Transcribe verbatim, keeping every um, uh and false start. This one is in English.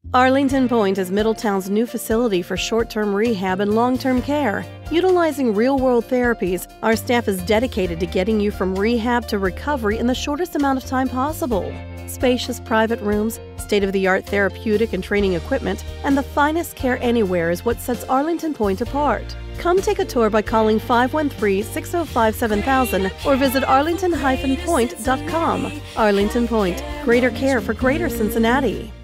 Arlington Pointe is Middletown's new facility for short-term rehab and long-term care. Utilizing real-world therapies, our staff is dedicated to getting you from rehab to recovery in the shortest amount of time possible. Spacious private rooms, state-of-the-art therapeutic and training equipment, and the finest care anywhere is what sets Arlington Pointe apart. Come take a tour by calling five one three, six oh five, seven thousand or visit arlington dash pointe dot com. Arlington Pointe, greater care for greater Cincinnati.